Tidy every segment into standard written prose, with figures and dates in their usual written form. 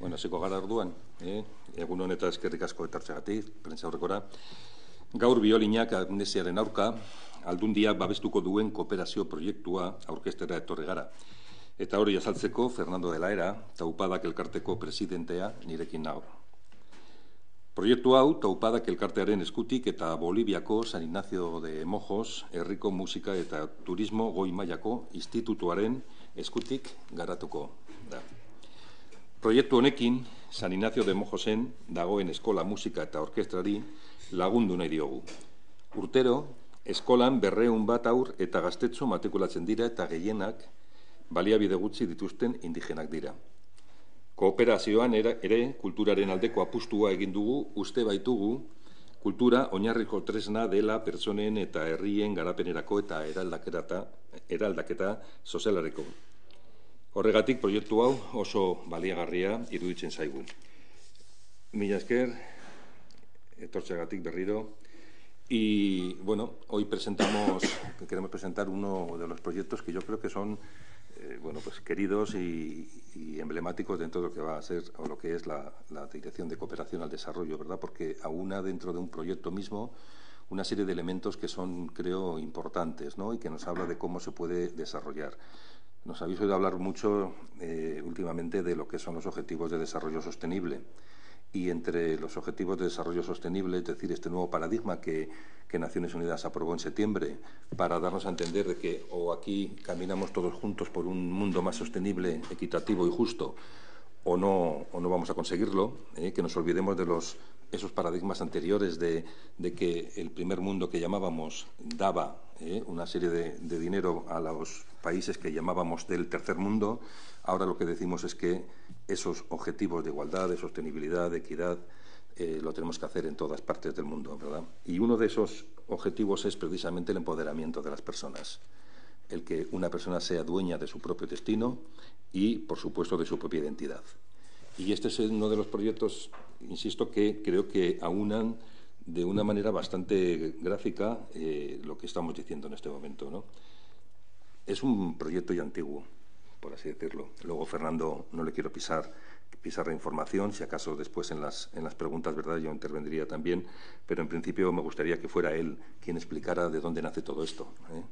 Bueno, hasiko gara orduan, egun honetaz eskerrik asko etortzeagatik, prentsaurrekora. Gaur biolinak amnesiaren aurka, aldundiak babestuko duen kooperazio proiektua aurkeztera etorri gara. Eta hori azaltzeko, Fernando de la Era, Taupadak elkarteko presidentea nirekin nago. Proiektu hau, Taupadak elkartearen eskutik eta Boliviako San Ignacio de Mojos, herriko musika eta turismo goi mailako institutuaren eskutik garatuko da. Proiektu honekin, San Ignacio de Mojosen dagoen eskola musika eta orkestrari lagundu nahi diogu. Urtero, eskolan 200 haur eta gaztetxo matrikulatzen dira eta gehienak baliabide gutxi dituzten indigenak dira. Kooperazioan ere kulturaren aldeko apustua egin dugu, uste baitugu kultura oinarriko tresna dela pertsonen eta herrien garapenerako eta eraldaketa sozialareko. Horregatik proiektu hau oso baliagarria iruditzen zaigu. Mila esker, etortzeagatik berriro. Y bueno, hoy queremos presentar uno de los proyectos que yo creo que son pues queridos y emblemáticos dentro de lo que va a ser o lo que es la Dirección de Cooperación al Desarrollo, ¿verdad? Porque aúna dentro de un proyecto mismo una serie de elementos que son, creo, importantes, ¿no? Y que nos habla de cómo se puede desarrollar. Nos habéis oído hablar mucho últimamente de lo que son los objetivos de desarrollo sostenible. Y entre los objetivos de desarrollo sostenible, es decir, este nuevo paradigma que Naciones Unidas aprobó en septiembre para darnos a entender de que o aquí caminamos todos juntos por un mundo más sostenible, equitativo y justo, o no vamos a conseguirlo, que nos olvidemos de esos paradigmas anteriores de que el primer mundo que llamábamos daba una serie de dinero a los países que llamábamos del tercer mundo. Ahora lo que decimos es que esos objetivos de igualdad, de sostenibilidad, de equidad, lo tenemos que hacer en todas partes del mundo, ¿verdad? Y uno de esos objetivos es precisamente el empoderamiento de las personas, el que una persona sea dueña de su propio destino y, por supuesto, de su propia identidad. Y este es uno de los proyectos, insisto, que creo que aunan de una manera bastante gráfica lo que estamos diciendo en este momento, ¿no? Es un proyecto ya antiguo, por así decirlo. Luego, Fernando, no le quiero pisar la información, si acaso después en las preguntas, ¿verdad?, yo intervendría también, pero en principio me gustaría que fuera él quien explicara de dónde nace todo esto.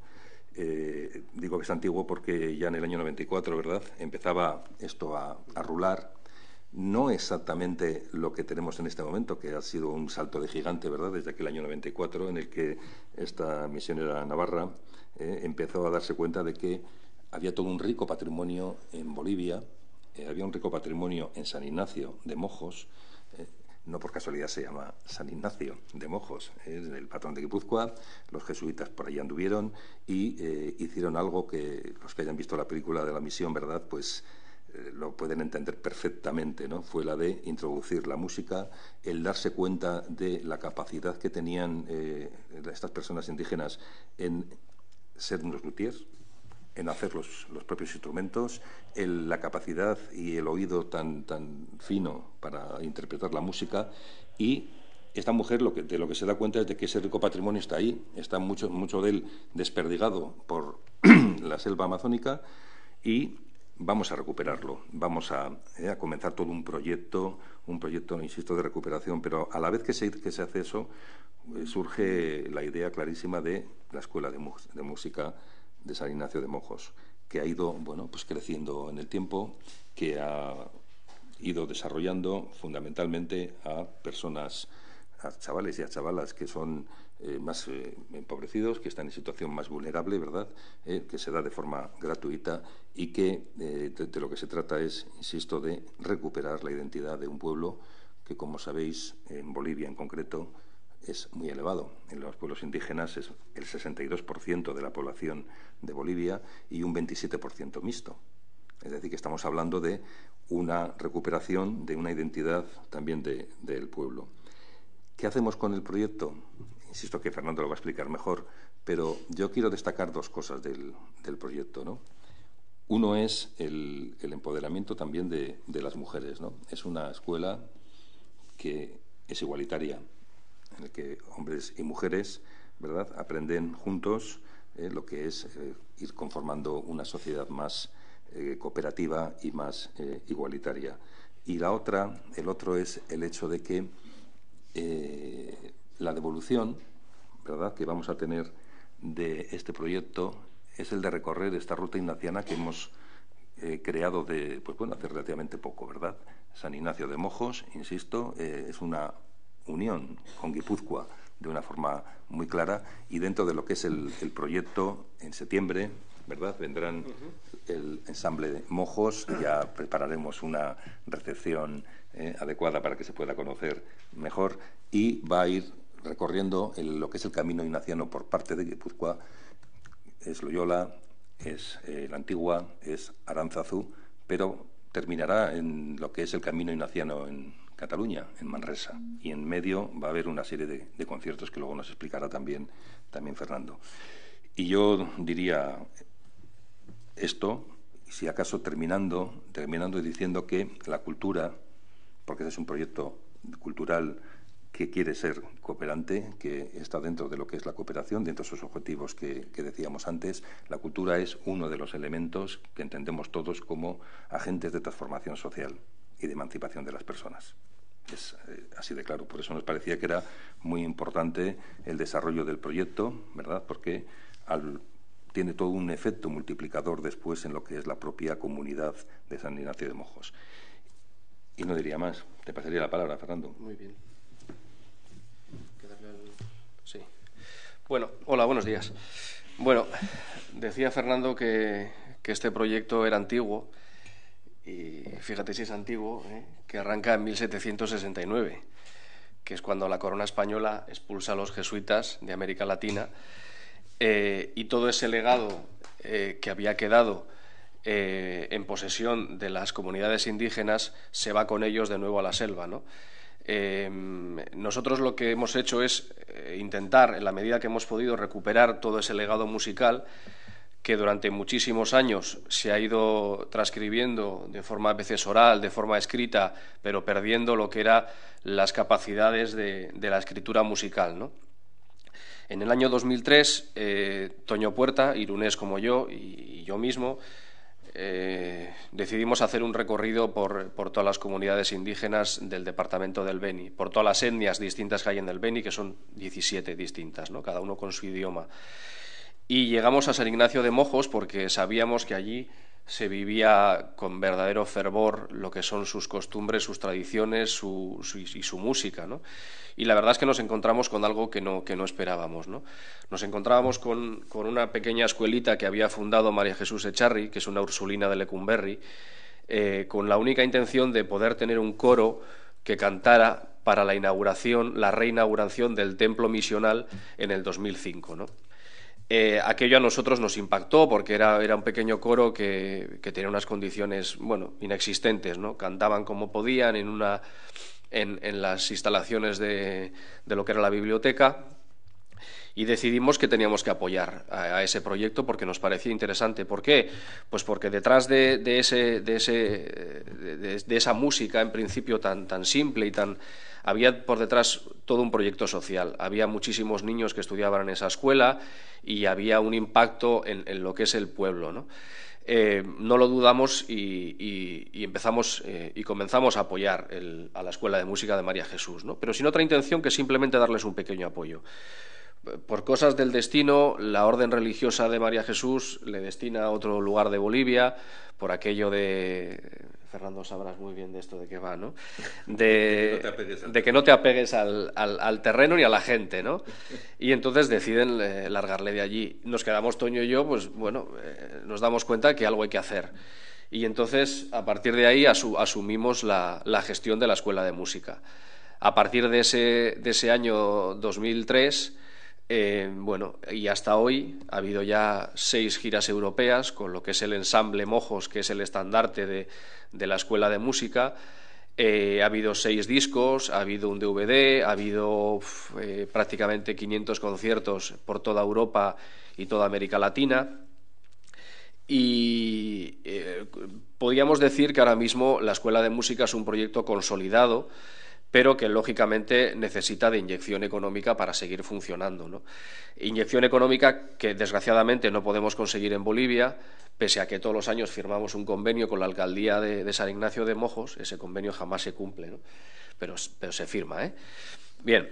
Digo que es antiguo porque ya en el año 94, ¿verdad?, empezaba esto a rular. No exactamente lo que tenemos en este momento, que ha sido un salto de gigante, ¿verdad?, desde aquel año 94, en el que esta misionera navarra empezó a darse cuenta de que había todo un rico patrimonio en Bolivia, había un rico patrimonio en San Ignacio de Mojos, no por casualidad se llama San Ignacio de Mojos, es el patrón de Guipúzcoa. Los jesuitas por allí anduvieron y hicieron algo que los que hayan visto la película de la misión, ¿verdad?, pues lo pueden entender perfectamente, ¿no? Fue la de introducir la música, el darse cuenta de la capacidad que tenían estas personas indígenas en ser unos luthiers, en hacer los propios instrumentos, la capacidad y el oído tan fino para interpretar la música. Y esta mujer de lo que se da cuenta es de que ese rico patrimonio está ahí, está mucho de él desperdigado por la selva amazónica y vamos a recuperarlo, vamos a comenzar todo un proyecto, insisto, de recuperación, pero a la vez que se hace eso, surge la idea clarísima de la Escuela de Música de San Ignacio de Mojos, que ha ido pues creciendo en el tiempo, que ha ido desarrollando fundamentalmente a personas, a chavales y a chavalas que son más empobrecidos, que están en situación más vulnerable, ¿verdad?, que se da de forma gratuita y que de lo que se trata es, insisto, de recuperar la identidad de un pueblo que, como sabéis, en Bolivia en concreto, es muy elevado. En los pueblos indígenas es el 62% de la población de Bolivia y un 27% mixto. Es decir, que estamos hablando de una recuperación de una identidad también del pueblo. ¿Qué hacemos con el proyecto? Insisto que Fernando lo va a explicar mejor, pero yo quiero destacar dos cosas del proyecto, ¿no? Uno es el empoderamiento también de las mujeres, ¿no? Es una escuela que es igualitaria, en el que hombres y mujeres, ¿verdad?, aprenden juntos lo que es ir conformando una sociedad más cooperativa y más igualitaria. Y el otro es el hecho de que la devolución, ¿verdad?, que vamos a tener de este proyecto es el de recorrer esta ruta ignaciana que hemos creado hace relativamente poco, ¿verdad? San Ignacio de Mojos, insisto, es una unión con Guipúzcoa de una forma muy clara, y dentro de lo que es el proyecto, en septiembre, ¿verdad?, vendrán el ensamble de Mojos, ya prepararemos una recepción adecuada para que se pueda conocer mejor, y va a ir recorriendo lo que es el camino ignaciano por parte de Guipúzcoa. Es Loyola, es la Antigua, es Aránzazu, pero terminará en lo que es el camino ignaciano en Cataluña, en Manresa, y en medio va a haber una serie de conciertos que luego nos explicará también Fernando. Y yo diría esto, si acaso terminando diciendo que la cultura, porque es un proyecto cultural que quiere ser cooperante, que está dentro de lo que es la cooperación, dentro de esos objetivos que decíamos antes, la cultura es uno de los elementos que entendemos todos como agentes de transformación social y de emancipación de las personas. Es así de claro. Por eso nos parecía que era muy importante el desarrollo del proyecto, ¿verdad?, porque tiene todo un efecto multiplicador después en lo que es la propia comunidad de San Ignacio de Mojos. Y no diría más. Te pasaría la palabra, Fernando. Muy bien. Sí. Bueno, hola, buenos días. Bueno, decía Fernando que este proyecto era antiguo, y fíjate si es antiguo, que arranca en 1769, que es cuando la corona española expulsa a los jesuitas de América Latina, y todo ese legado que había quedado en posesión de las comunidades indígenas se va con ellos de nuevo a la selva, ¿no? Nosotros lo que hemos hecho es intentar, en la medida que hemos podido, recuperar todo ese legado musical que durante muchísimos años se ha ido transcribiendo de forma a veces oral, de forma escrita, pero perdiendo lo que eran las capacidades de la escritura musical, ¿no? En el año 2003, Toño Puerta, irunés como yo, y yo mismo, decidimos hacer un recorrido por todas las comunidades indígenas del departamento del Beni, por todas las etnias distintas que hay en el Beni, que son 17 distintas, ¿no?, cada uno con su idioma. Y llegamos a San Ignacio de Mojos porque sabíamos que allí se vivía con verdadero fervor lo que son sus costumbres, sus tradiciones y su música, ¿no? Y la verdad es que nos encontramos con algo que no esperábamos, ¿no? Nos encontrábamos con una pequeña escuelita que había fundado María Jesús Echarri, que es una ursulina de Lecumberri, con la única intención de poder tener un coro que cantara para la reinauguración del templo misional en el 2005, ¿no? Aquello a nosotros nos impactó porque era un pequeño coro que tenía unas condiciones, bueno, inexistentes, ¿no? Cantaban como podían en las instalaciones de lo que era la biblioteca, y decidimos que teníamos que apoyar a ese proyecto porque nos parecía interesante. ¿Por qué? Pues porque detrás de esa música, en principio tan simple y había por detrás todo un proyecto social. Había muchísimos niños que estudiaban en esa escuela y había un impacto en lo que es el pueblo, ¿no? No lo dudamos y empezamos y comenzamos a apoyar a la Escuela de Música de María Jesús, ¿no? Pero sin otra intención que simplemente darles un pequeño apoyo. Por cosas del destino, la orden religiosa de María Jesús le destina a otro lugar de Bolivia, por aquello de... Fernando, sabrás muy bien de esto de qué va, ¿no? De que no te apegues al terreno ni a la gente, ¿no? Y entonces deciden largarle de allí. Nos quedamos Toño y yo, pues bueno, nos damos cuenta que algo hay que hacer. Y entonces, a partir de ahí, asumimos la gestión de la Escuela de Música. A partir de ese año 2003... bueno, y hasta hoy ha habido ya 6 giras europeas con lo que es el ensamble Mojos, que es el estandarte de la Escuela de Música. Ha habido 6 discos, ha habido un DVD, ha habido prácticamente 500 conciertos por toda Europa y toda América Latina. Y podríamos decir que ahora mismo la Escuela de Música es un proyecto consolidado, pero que lógicamente necesita de inyección económica para seguir funcionando, ¿no? Inyección económica que desgraciadamente no podemos conseguir en Bolivia, pese a que todos los años firmamos un convenio con la alcaldía de San Ignacio de Mojos. Ese convenio jamás se cumple, ¿no? Pero se firma, ¿eh? Bien,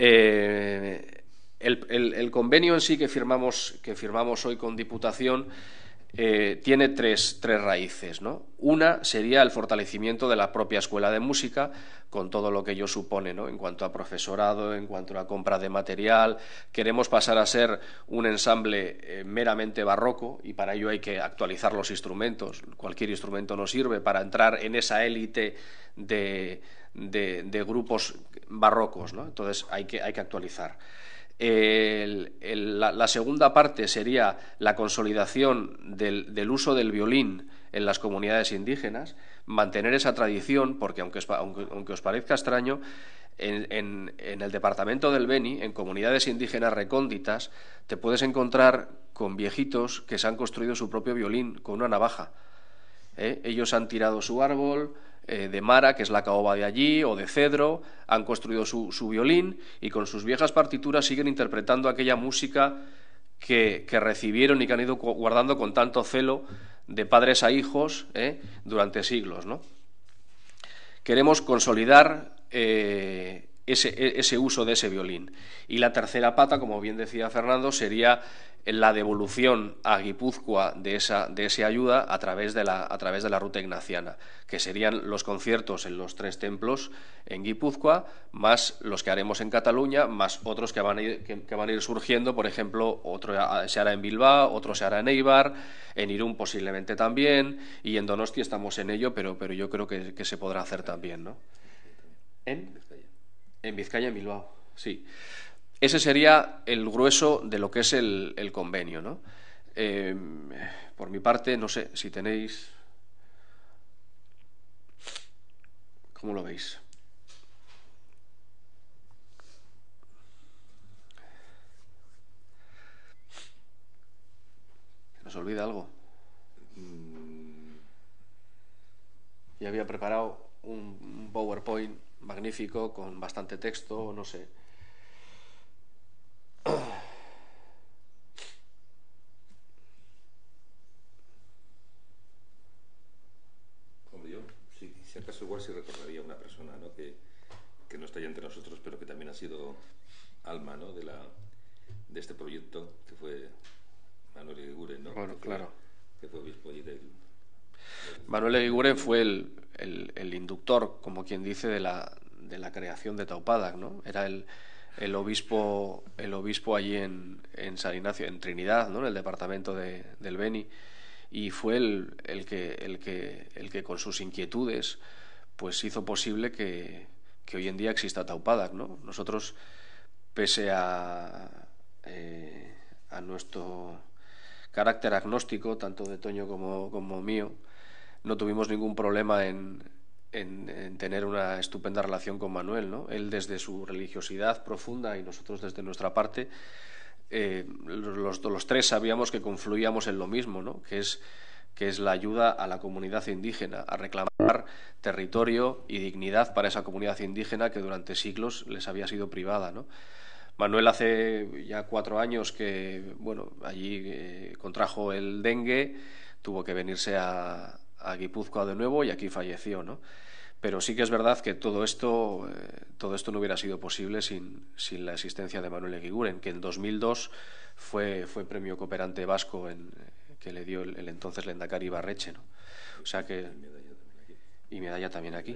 el convenio en sí que firmamos hoy con Diputación tiene tres raíces, ¿no? Una sería el fortalecimiento de la propia escuela de música, con todo lo que ello supone, ¿no? En cuanto a profesorado, en cuanto a la compra de material. Queremos pasar a ser un ensamble meramente barroco, y para ello hay que actualizar los instrumentos. Cualquier instrumento nos sirve para entrar en esa élite de grupos barrocos, ¿no? Entonces hay que actualizar. La segunda parte sería la consolidación del uso del violín en las comunidades indígenas, mantener esa tradición, porque aunque os parezca extraño, en el departamento del Beni, en comunidades indígenas recónditas, te puedes encontrar con viejitos que se han construido su propio violín con una navaja. Ellos han tirado su árbol de mara, que es la caoba de allí, o de cedro, han construido su violín y con sus viejas partituras siguen interpretando aquella música que recibieron y que han ido guardando con tanto celo de padres a hijos durante siglos, ¿no? Queremos consolidar ese uso de ese violín. Y la tercera pata, como bien decía Fernando, sería la devolución a Guipúzcoa de esa ayuda a través de la ruta ignaciana, que serían los conciertos en los 3 templos en Guipúzcoa, más los que haremos en Cataluña, más otros que van a ir surgiendo. Por ejemplo, otro se hará en Bilbao, otro se hará en Eibar, en Irún posiblemente también, y en Donosti estamos en ello, pero yo creo que se podrá hacer también, ¿no? En Vizcaya, en Bilbao, sí. Ese sería el grueso de lo que es el convenio, ¿no? Por mi parte, no sé si tenéis... ¿Cómo lo veis? ¿Nos olvida algo? Ya había preparado un PowerPoint magnífico con bastante texto, no sé. Hombre, yo, si acaso igual sí recordaría a una persona, ¿no? que no está ya entre nosotros, pero que también ha sido alma, ¿no? de este proyecto, que fue Manuel Eguiguren, ¿no? Bueno, claro. Que fue obispo allí del... Manuel Eguiguren fue el inductor, como quien dice, de la creación de Taupadak, ¿no? Era el obispo allí en San Ignacio, en Trinidad, ¿no? En el departamento del Beni, y fue el que con sus inquietudes pues hizo posible que hoy en día exista Taupadak, ¿no? Nosotros, pese a nuestro carácter agnóstico, tanto de Toño como mío, no tuvimos ningún problema en tener una estupenda relación con Manuel, ¿no? Él desde su religiosidad profunda y nosotros desde nuestra parte, los 3 sabíamos que confluíamos en lo mismo, ¿no? Que es la ayuda a la comunidad indígena, a reclamar territorio y dignidad para esa comunidad indígena que durante siglos les había sido privada, ¿no? Manuel hace ya 4 años que, bueno, allí contrajo el dengue, tuvo que venirse a Guipúzcoa de nuevo y aquí falleció, ¿no? Pero sí que es verdad que todo esto no hubiera sido posible sin la existencia de Manuel Eguiguren, que en 2002 fue premio cooperante vasco que le dio el entonces lehendakari Ibarretxe, ¿no? O sea que... Y medalla también aquí.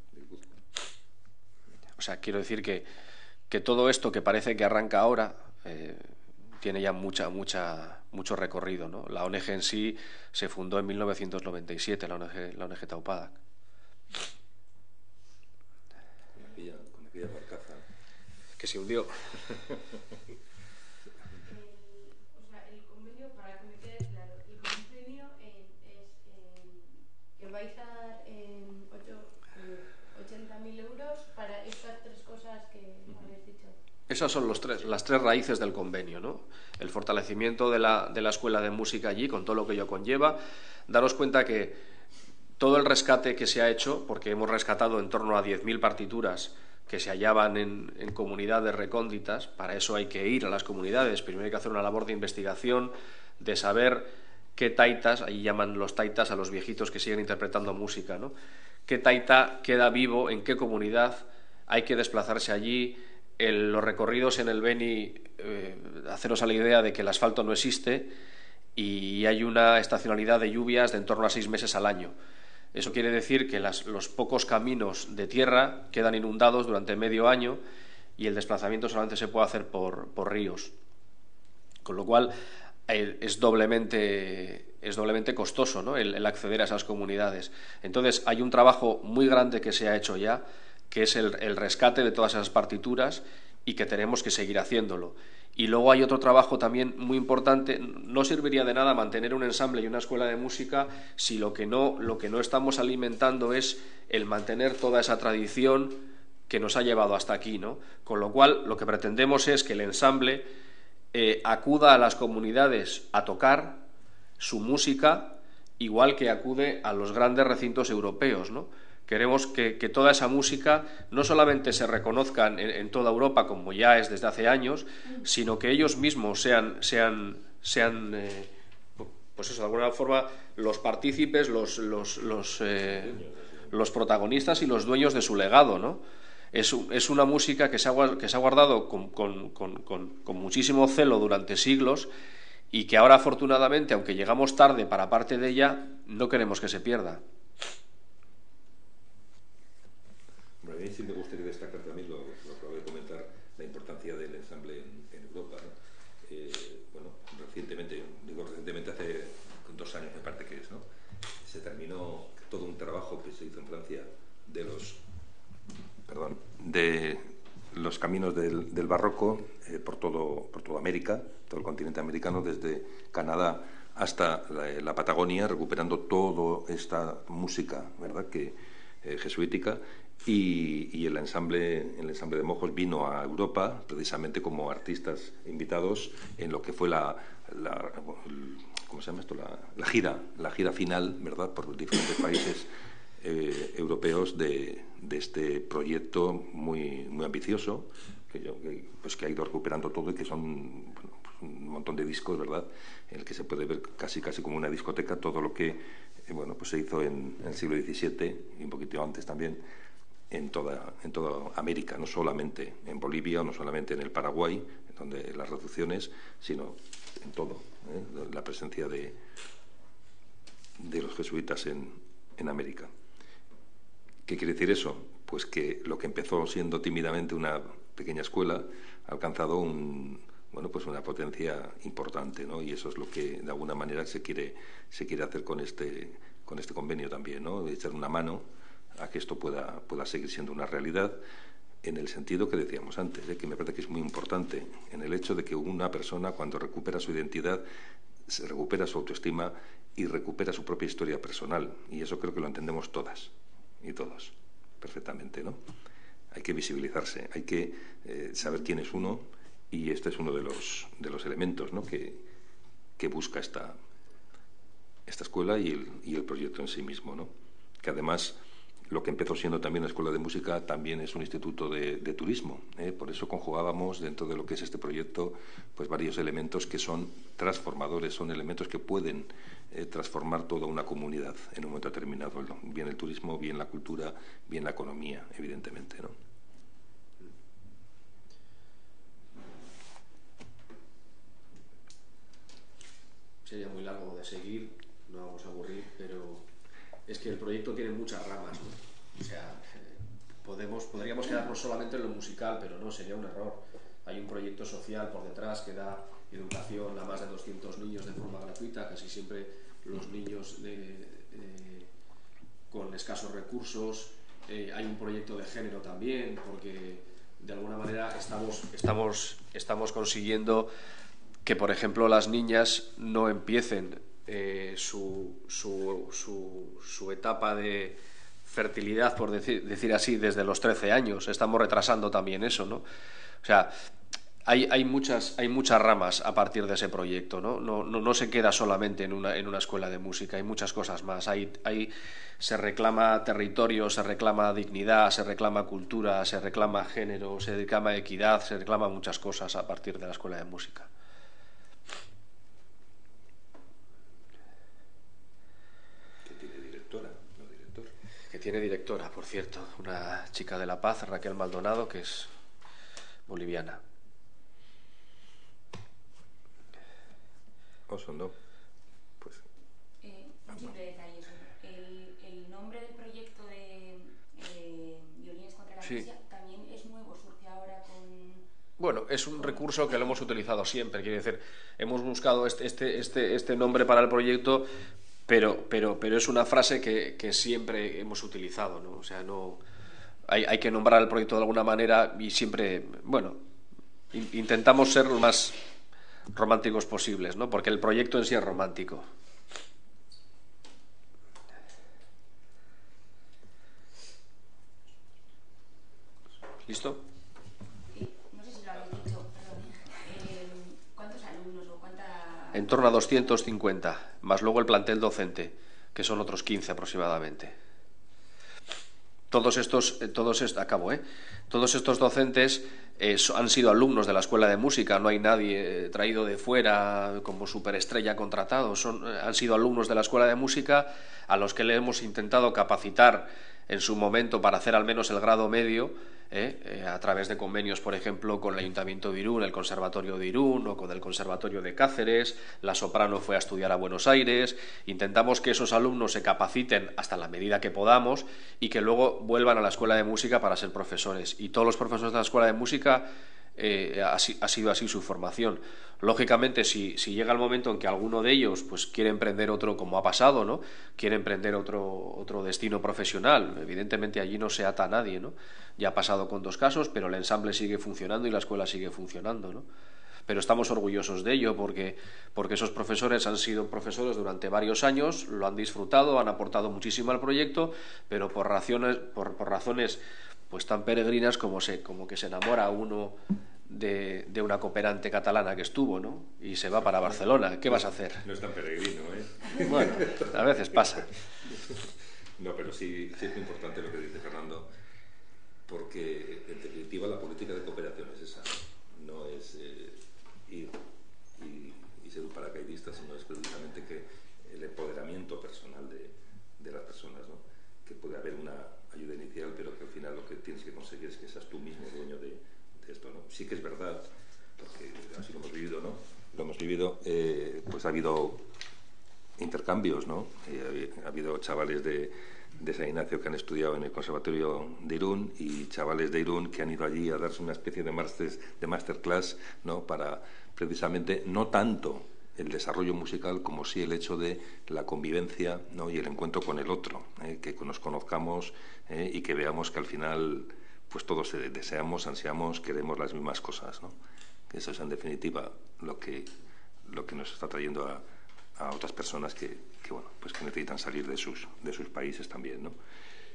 O sea, quiero decir que todo esto que parece que arranca ahora tiene ya mucho recorrido, ¿no? La ONG en sí se fundó en 1997, la ONG Taupadak. Con aquella barcaza que se hundió. El convenio, para que me quede claro, el convenio es que vais a dar 80.000 euros para estas 3 cosas que habéis dicho. Esas son las tres raíces del convenio, ¿no? El fortalecimiento de la escuela de música allí, con todo lo que ello conlleva. Daros cuenta que todo el rescate que se ha hecho, porque hemos rescatado en torno a 10.000 partituras que se hallaban en comunidades recónditas. Para eso hay que ir a las comunidades. Primero hay que hacer una labor de investigación, de saber qué taitas, ahí llaman los taitas a los viejitos que siguen interpretando música, ¿no? Qué taita queda vivo, en qué comunidad, hay que desplazarse allí. Los recorridos en el Beni, haceros a la idea de que el asfalto no existe y hay una estacionalidad de lluvias de en torno a 6 meses al año. Eso quiere decir que los pocos caminos de tierra quedan inundados durante medio año y el desplazamiento solamente se puede hacer por ríos. Con lo cual es doblemente costoso, ¿no?, el acceder a esas comunidades. Entonces hay un trabajo muy grande que se ha hecho ya, que es el rescate de todas esas partituras y que tenemos que seguir haciéndolo. Y luego hay otro trabajo también muy importante. No serviría de nada mantener un ensamble y una escuela de música si lo que no estamos alimentando es el mantener toda esa tradición que nos ha llevado hasta aquí, ¿no? Con lo cual, lo que pretendemos es que el ensamble acuda a las comunidades a tocar su música, igual que acude a los grandes recintos europeos, ¿no? Queremos que toda esa música no solamente se reconozca en toda Europa, como ya es desde hace años, sino que ellos mismos sean pues eso, de alguna forma, los partícipes, los protagonistas y los dueños de su legado, ¿no? Es una música que se ha guardado con muchísimo celo durante siglos y que ahora, afortunadamente, aunque llegamos tarde para parte de ella, no queremos que se pierda. A mí sí me gustaría destacar también lo que acabo de comentar, la importancia del ensamble en Europa, ¿no? Bueno, recientemente, hace 2 años me parece que es, ¿no?, se terminó todo un trabajo que se hizo en Francia de los caminos del barroco por toda América, todo el continente americano, desde Canadá hasta la Patagonia, recuperando toda esta música, ¿verdad?, jesuítica. Y el ensamble de Mojos vino a Europa precisamente como artistas invitados en lo que fue ¿cómo se llama esto? La gira final, ¿verdad?, por diferentes países europeos de este proyecto muy ambicioso que ha ido recuperando todo y que son, bueno, pues un montón de discos, ¿verdad?, en el que se puede ver casi como una discoteca todo lo que pues se hizo en el siglo XVII y un poquito antes también en toda América, no solamente en Bolivia o no solamente en el Paraguay, donde las reducciones, sino en todo, la presencia de los jesuitas en América. ¿Qué quiere decir eso? Pues que lo que empezó siendo tímidamente una pequeña escuela ha alcanzado pues una potencia importante, ¿no? Y eso es lo que de alguna manera se quiere hacer con este convenio también, ¿no? De echar una mano a que esto pueda seguir siendo una realidad, en el sentido que decíamos antes, que me parece que es muy importante, en el hecho de que una persona, cuando recupera su identidad, se recupera su autoestima y recupera su propia historia personal, y eso creo que lo entendemos todas y todos perfectamente, ¿no? Hay que visibilizarse, hay que saber quién es uno, y este es uno de los elementos, ¿no?, que busca esta escuela y el proyecto en sí mismo, ¿no? Que además lo que empezó siendo también una escuela de música también es un instituto de turismo, ¿eh? Por eso conjugábamos dentro de lo que es este proyecto pues varios elementos que son transformadores, son elementos que pueden transformar toda una comunidad en un momento determinado, ¿no? Bien el turismo, bien la cultura, bien la economía, evidentemente, ¿no? Sería muy largo de seguir, no vamos a aburrir, pero es que el proyecto tiene muchas ramas, ¿no? O sea, podríamos quedarnos solamente en lo musical, pero no, sería un error. Hay un proyecto social por detrás que da educación a más de 200 niños de forma gratuita, casi siempre los niños con escasos recursos. Hay un proyecto de género también, porque de alguna manera estamos consiguiendo que, por ejemplo, las niñas no empiecen su etapa de fertilidad, por decir así, desde los 13 años. Estamos retrasando también eso, ¿no? O sea, hay muchas ramas a partir de ese proyecto, ¿no? No se queda solamente en una escuela de música, hay muchas cosas más. Se reclama territorio, se reclama dignidad, se reclama cultura, se reclama género, se reclama equidad, se reclama muchas cosas a partir de la escuela de música. ¿Que tiene directora, no director? Que tiene directora, por cierto, una chica de La Paz, Raquel Maldonado, que es boliviana. No, pues un simple detalle. El nombre del proyecto de Violines contra la Amnesia también es nuevo, surge ahora con... Bueno, es un recurso que lo hemos utilizado siempre, quiere decir, hemos buscado este nombre para el proyecto, pero es una frase que siempre hemos utilizado, ¿no? O sea, no hay que nombrar el proyecto de alguna manera y siempre, bueno, intentamos ser lo más románticos posibles, ¿no? Porque el proyecto en sí es romántico. ¿Listo? No sé si lo habéis dicho, perdón. ¿Cuántos alumnos o cuánta...? En torno a 250, más luego el plantel docente, que son otros 15 aproximadamente. Todos estos docentes han sido alumnos de la Escuela de Música, no hay nadie traído de fuera como superestrella contratado, han sido alumnos de la Escuela de Música a los que le hemos intentado capacitar en su momento para hacer al menos el grado medio, a través de convenios, por ejemplo, con el Ayuntamiento de Irún, el Conservatorio de Irún o con el Conservatorio de Cáceres. La soprano fue a estudiar a Buenos Aires. Intentamos que esos alumnos se capaciten hasta la medida que podamos y que luego vuelvan a la Escuela de Música para ser profesores. Y todos los profesores de la Escuela de Música ha sido así su formación. Lógicamente, si llega el momento en que alguno de ellos pues quiere emprender otro, como ha pasado, ¿no? Quiere emprender otro destino profesional, evidentemente allí no se ata a nadie, ¿no? Ya ha pasado con 2 casos, pero el ensamble sigue funcionando y la escuela sigue funcionando, ¿no? Pero estamos orgullosos de ello porque esos profesores han sido profesores durante varios años, lo han disfrutado, han aportado muchísimo al proyecto, pero por razones pues tan peregrinas como que se enamora uno de una cooperante catalana que estuvo, ¿no? Y se va para Barcelona. ¿Qué vas a hacer? No es tan peregrino, ¿eh? Bueno, a veces pasa. No, pero sí es muy importante lo que dice Fernando, porque en definitiva la política de cooperación es esa, no es ir y ser un paracaidista, sino es precisamente que el empoderamiento personal de las personas, ¿no? Que puede haber una ayuda inicial, pero que al final lo que tienes que conseguir es que seas tú mismo dueño de esto, ¿no? Sí que es verdad, porque así lo hemos vivido, ¿no? Lo hemos vivido, pues ha habido intercambios, ¿no? Ha habido chavales de San Ignacio que han estudiado en el Conservatorio de Irún y chavales de Irún que han ido allí a darse una especie de masterclass, ¿no? Para precisamente no tanto el desarrollo musical como sí el hecho de la convivencia, ¿no? Y el encuentro con el otro, que nos conozcamos y que veamos que al final pues todos deseamos, ansiamos, queremos las mismas cosas, ¿no? Eso es en definitiva lo que nos está trayendo a otras personas que bueno, pues que necesitan salir de sus países también, ¿no?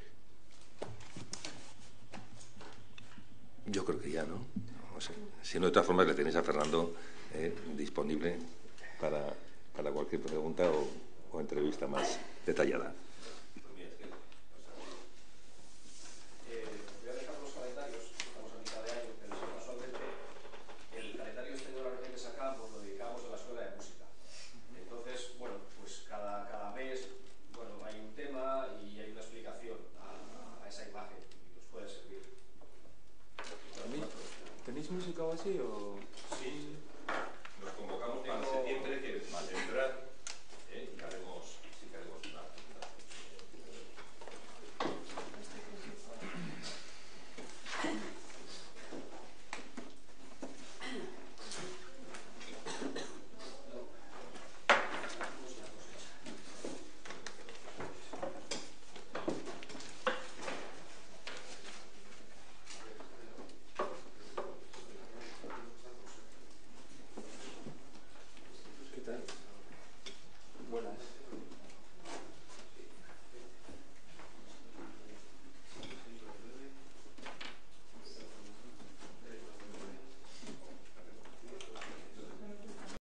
Yo creo que ya, ¿no? No sé. Si no, de todas formas le tenéis a Fernando disponible para cualquier pregunta o entrevista más detallada. ¿Tenéis música o así o...?